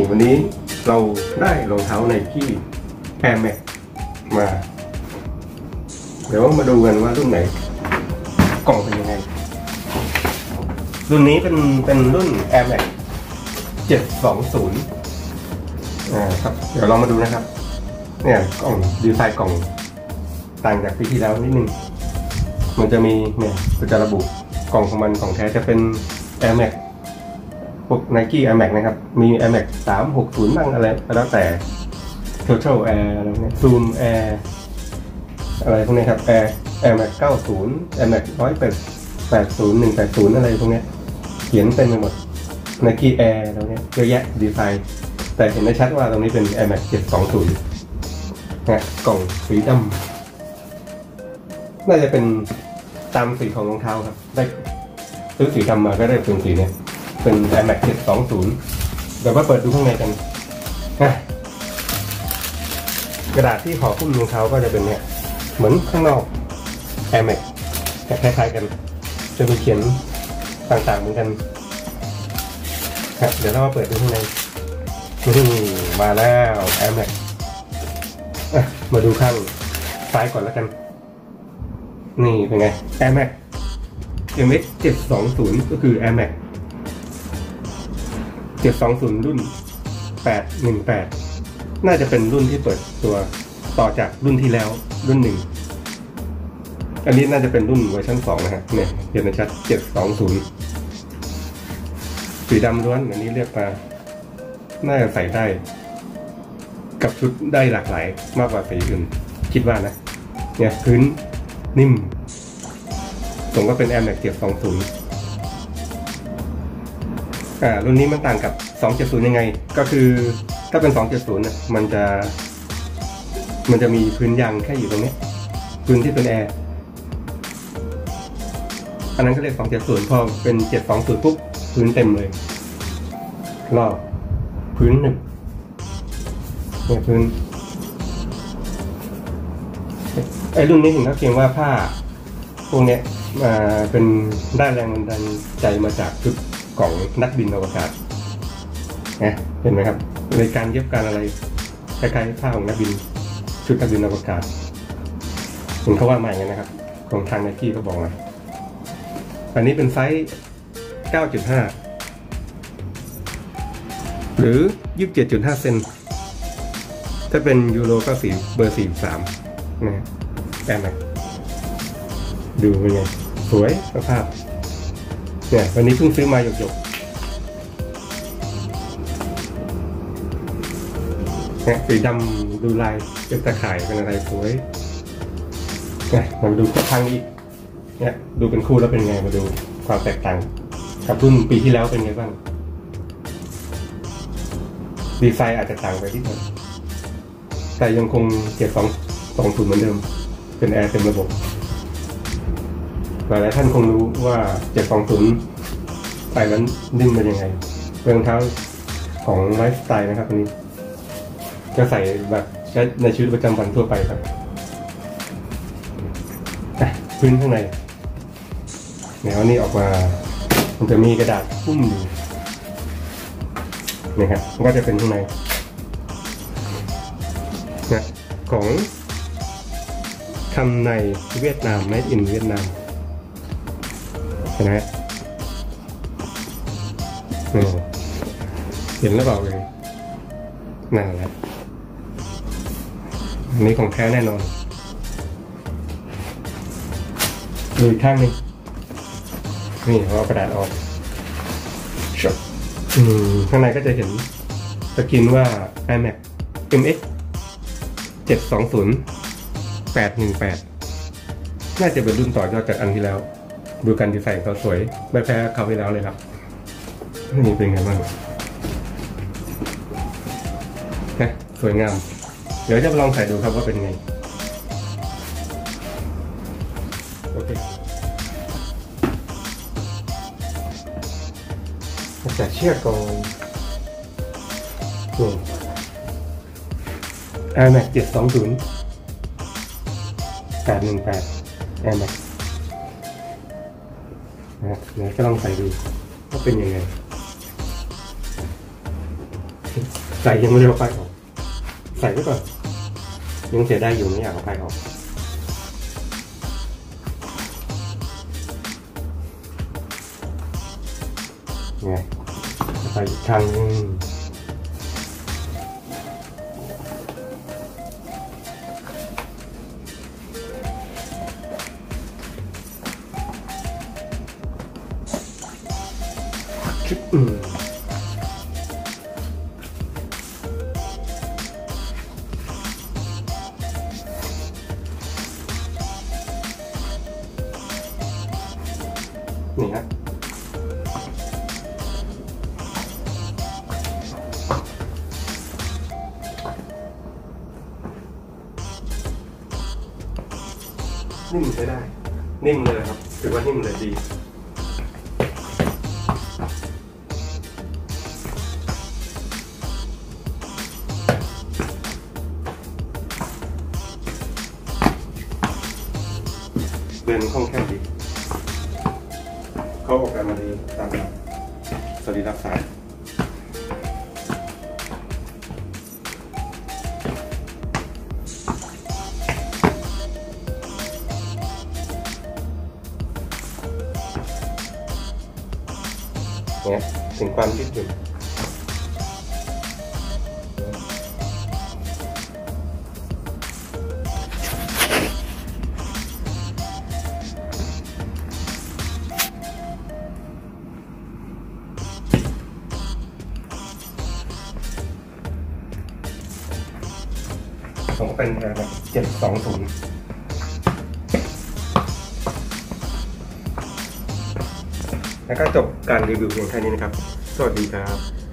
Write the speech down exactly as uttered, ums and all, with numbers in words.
วันนี้เราได้รองเท้าไนกี้ Air Max มาเดี๋ยวมาดูกันว่ารุ่นไหนกล่องเป็นยังไงรุ่นนี้เป็นเป็นรุ่น Air Max เจ็ดสองศูนย์อ่าครับเดี๋ยวลองมาดูนะครับเนี่ยกล่องดีไซน์กล่องต่างจากปีที่แล้วนิดนึงมันจะมีเนี่ยจะระบุกล่องของมันของแท้จะเป็น Air Max พวก Nike Air Max นะครับมี Air Max สามหกศูนย์บ้างอะไรแล้วแต่ Total Air อะไรเงี้ย Zoom Air อะไรพวกนี้ครับ Air Air Max เก้าสิบ Air Max หนึ่งร้อยแปดสิบ หนึ่งแปดสิบอะไรพวกนี้เขียนเต็มไปหมด Nike Air แล้วเนี้ยเยอะแยะดีไซน์แต่เห็นได้ชัดว่าตรงนี้เป็น Air Max เจ็ดสองศูนย์นะกล่องสีดำน่าจะเป็นตามสีของรองเท้าครับได้ซื้อสีดำมาก็ได้เป็นสีเนี้ยเป็น Air Max เจ็ดสองศูนย์เดี๋ยวมาเปิดดูข้างในกันนะกระดาษที่ห่อหุ้มรองเท้าก็จะเป็นเนี้ยเหมือนข้างนอก Air Max คล้ายๆกันจะมีเขียนต่างๆเหมือนกันครับเดี๋ยวเรามาเปิดดูข้างในมาแล้ว Air Max มาดูข้างซ้ายก่อนแล้วกันนี่เป็นไง Air Max เอ็ม เอ็กซ์ เจ็ดสองศูนย์ก็คือ Air Max เจ็ดสองศูนย์รุ่นแปดหนึ่งแปดน่าจะเป็นรุ่นที่เปิดตัวต่อจากรุ่นที่แล้วรุ่นหนึ่งอันนี้น่าจะเป็นรุ่นเวอร์ชันสองนะฮะเนี่ยเห็นชัดเจ็ดสองศูนย์สีดำล้วนอันนี้เรียกมาน่าจะใส่ได้กับชุดได้หลากหลายมากกว่าสีอื่นคิดว่านะเนี่ยพื้นนิ่มสมก็เป็น Air Max เจ็ดสองศูนย์อ่ารุ่นนี้มันต่างกับสองเจ็ดศูนย์ยังไงก็คือถ้าเป็นสองเจ็ดศูนย์น่ะมันจะมันจะมีพื้นยางแค่อยู่ตรงนี้พื้นที่เป็นแอร์อันนั้นก็เรียกสองเจ็ดศูนย์พอเป็นเจ็ดสองศูนย์ปุ๊บพื้นเต็มเลยรอบพื้นหนึบเนี่ยพื้นไอ้รุ่นนี้ถึงเขาเขียนว่าผ้าพวกเนี้ยมาเป็นได้แรงบันดาลใจมาจากชุดของนักบินอวกาศนะเห็นไหมครับในการเย็บการอะไรคล้ายๆผ้าของนักบินชุดนักบินอวกาศผมเขาว่าใหม่กันนะครับของทาง Nike เขาบอกมาอันนี้เป็นไซส์ เก้าจุดห้า หรือ ยี่สิบเจ็ดจุดห้า เซนถ้าเป็นยูโรก็สีเบอร์สี่สิบสามนะแอร์แม็กดูเป็นไงสวยสภาพเนี่ยวันนี้เพิ่งซื้อมาหยกๆเนี่ยสีดำดูลายเป็นตะข่ายเป็นอะไรสวยเนี่ยมาดูทางนี้เนี่ยดูเป็นคู่แล้วเป็นไงมาดูความแตกต่างกับรุ่นปีที่แล้วเป็นไงบ้างดีไซน์อาจจะต่างไปที่หน่อยแต่ยังคงเจ็ดสองสองศูนย์เหมือนเดิมเป็นแอร์เต็มระบบหลายท่านคงรู้ว่าเจ็ดสองศูนย์ไปนั้นนิ่มเป็นยังไงรองเท้าของไลฟ์สไตล์นะครับอันนี้จะใส่แบบใช้ในชีวิตประจำวันทั่วไปครับพื้นข้างในแนวนี้ออกมามันจะมีกระดาษหุ้มอยู่นี่ครับมันก็จะเป็นข้างในนะของทำในเวียดนาม made in เวียดนามเห็นไหมเห็นแล้วเปล่าเลยนั่นแหละอันนี้ของแท้แน่นอนดูอีกข้างหนึ่งนี่เอากระดาษออกอืมข้างในก็จะเห็นสกรีนว่า Air Max เอ็ม เอ็กซ์ เจ็ดสองศูนย์ แปดหนึ่งแปดน่าจะเป็นรุ่นต่อยอดจากอันที่แล้วดูการดีไซน์เขาสวยไม่แพ้เขาไปแล้วเลยครับนี่เป็นไงบ้างนะสวยงามเดี๋ยวจะลองใส่ดูครับว่าเป็นไงโอเคแต่เชือกก่อนนี่ Air Max เจ็ดสองศูนย์ แปดหนึ่งแปด Air Max นะเดี๋ยวจะลองใส่ดูว่าเป็นยังไงใส่ยังไม่ได้เอาไฟออกใส่ไว้ก่อนยังเสียได้อยู่ไม่อยากเอาไฟออกไงใส่อีกครั้งนึงอืมนี่ฮะนิ่มใช้ได้นิ่มเลยครับถือว่านิ่มเลยดีเดินคล่องแคล่วดีเขาออกแบบมาดีตามสรีระสายเนี่ยถึงความยืดหยุ่นผมเป็นแบบเจ็ดสองศูนย์แล้วก็จบการรีวิวเพียงแค่นี้นะครับสวัสดีครับ